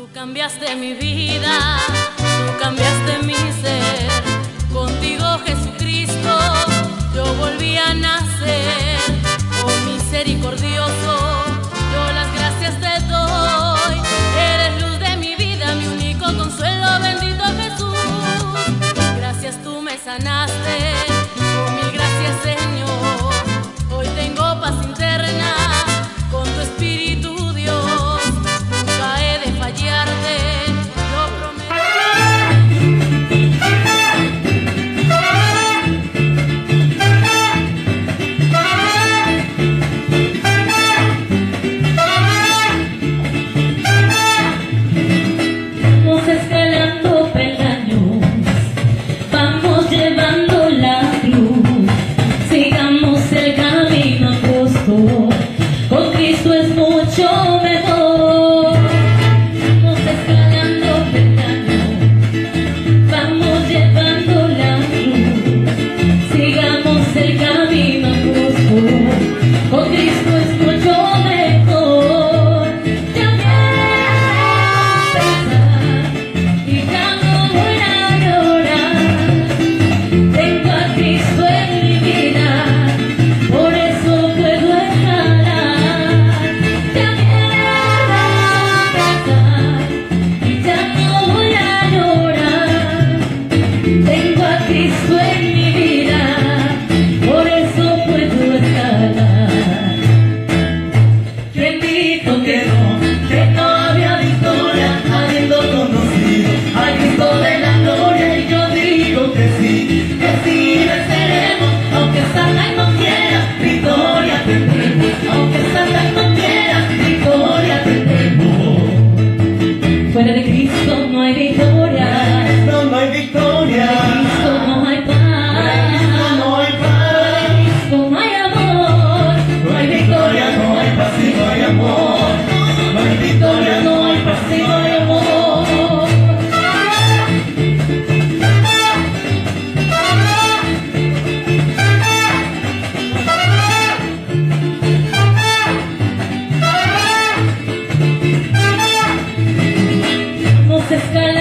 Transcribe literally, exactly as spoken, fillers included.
cambiaste mi vida, tú cambiaste mi ser. Contigo, Jesucristo, yo volví a nacer. Oh misericordioso, yo las gracias te doy. Eres luz de mi vida, mi único consuelo, bendito Jesús. Gracias, tú me sanaste. Oh mil gracias, Señor. Hoy tengo paz interna con tu Espíritu, Dios. Nunca he de fallarte, lo prometo. Vamos escalando peldaños, vamos llevando la cruz. Sigamos el camino angosto, con Cristo es mucho mejor. Vamos escalando peldaños, vamos llevando la cruz. Sigamos el camino angosto, con Cristo es mucho mejor. Ya quiero pensar y ya no voy a llorar. Tengo a Cristo en mi vida, por eso puedo escalar. Ya quiero pensar y ya no voy a llorar. Tengo a Cristo en mi vida, por eso puedo escalar. Bendito que no, que no había victoria, habiendo conocido al Cristo de la gloria. Y yo digo que sí, que sí venceremos, aunque Satán no quiera, victoria tendremos. Aunque Satán no quiera, victoria tendremos. Fuera de Cristo no hay victoria, No, no hay victoria. fuera de Cristo no hay paz, No hay fuera paz. de Cristo no hay amor, No hay victoria, no hay paz y no hay amor. No hay victoria, no hay paz y no hay amor. vamos escalando